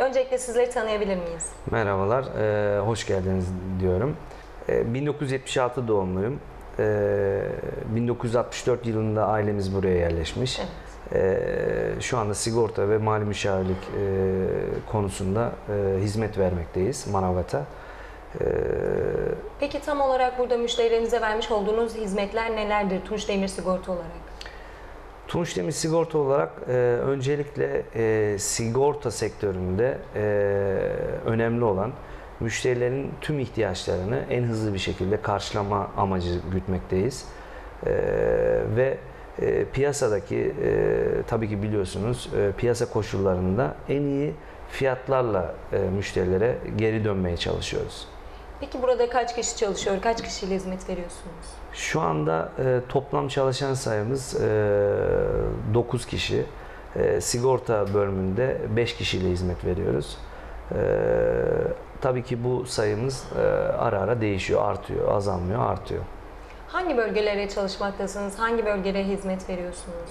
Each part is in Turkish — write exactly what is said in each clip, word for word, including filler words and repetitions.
Öncelikle sizleri tanıyabilir miyiz? Merhabalar, e, hoş geldiniz diyorum. E, bin dokuz yüz yetmiş altı doğumluyum. E, bin dokuz yüz altmış dört yılında ailemiz buraya yerleşmiş. Evet. E, şu anda sigorta ve mali müşavirlik e, konusunda e, hizmet vermekteyiz Manavgat'a. E, Peki tam olarak burada müşterilerinize vermiş olduğunuz hizmetler nelerdir Tunç Demir Sigorta olarak? Tunç Demir Sigorta olarak e, öncelikle e, sigorta sektöründe e, önemli olan müşterilerin tüm ihtiyaçlarını en hızlı bir şekilde karşılama amacı gütmekteyiz. E, ve e, piyasadaki e, tabii ki biliyorsunuz e, piyasa koşullarında en iyi fiyatlarla e, müşterilere geri dönmeye çalışıyoruz. Peki burada kaç kişi çalışıyor? Kaç kişiyle hizmet veriyorsunuz? Şu anda e, toplam çalışan sayımız e, dokuz kişi. E, sigorta bölümünde beş kişiyle hizmet veriyoruz. E, tabii ki bu sayımız e, ara ara değişiyor, artıyor, azalmıyor, artıyor. Hangi bölgelere çalışmaktasınız? Hangi bölgelere hizmet veriyorsunuz?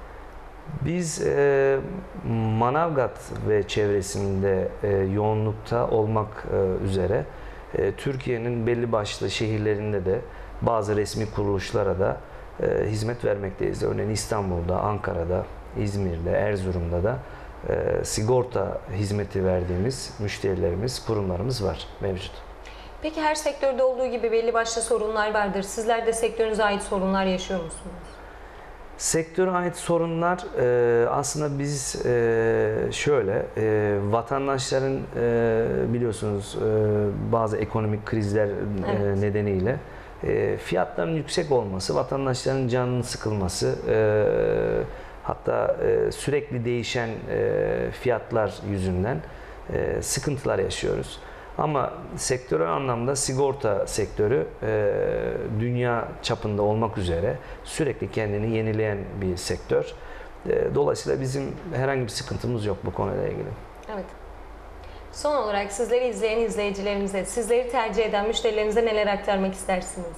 Biz e, Manavgat ve çevresinde e, yoğunlukta olmak e, üzere e, Türkiye'nin belli başlı şehirlerinde de bazı resmi kuruluşlara da e, hizmet vermekteyiz. Örneğin İstanbul'da, Ankara'da, İzmir'de, Erzurum'da da e, sigorta hizmeti verdiğimiz müşterilerimiz, kurumlarımız var, mevcut. Peki her sektörde olduğu gibi belli başlı sorunlar vardır. Sizler de sektörünüze ait sorunlar yaşıyor musunuz? Sektöre ait sorunlar e, aslında biz e, şöyle e, vatandaşların e, biliyorsunuz e, bazı ekonomik krizler e, Evet. nedeniyle e, fiyatların yüksek olması, vatandaşların canının sıkılması, e, hatta e, sürekli değişen e, fiyatlar yüzünden e, sıkıntılar yaşıyoruz. Ama sektörel anlamda sigorta sektörü e, dünya çapında olmak üzere sürekli kendini yenileyen bir sektör. E, dolayısıyla bizim herhangi bir sıkıntımız yok bu konuyla ilgili. Evet. Son olarak sizleri izleyen izleyicilerimize, sizleri tercih eden müşterilerinize neler aktarmak istersiniz?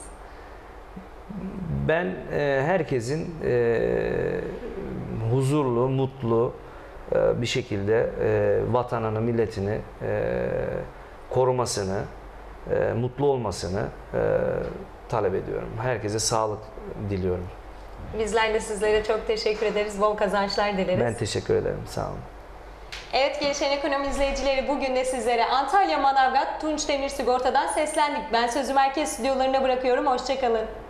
Ben e, herkesin e, huzurlu, mutlu e, bir şekilde e, vatanını, milletini e, korumasını, e, mutlu olmasını e, talep ediyorum. Herkese sağlık diliyorum. Bizler de sizlere çok teşekkür ederiz. Bol kazançlar dileriz. Ben teşekkür ederim. Sağ olun. Evet, Gelişen Ekonomi izleyicileri, bugün de sizlere Antalya Manavgat Tunç Demir Sigorta'dan seslendik. Ben sözü merkez stüdyolarına bırakıyorum. Hoşça kalın.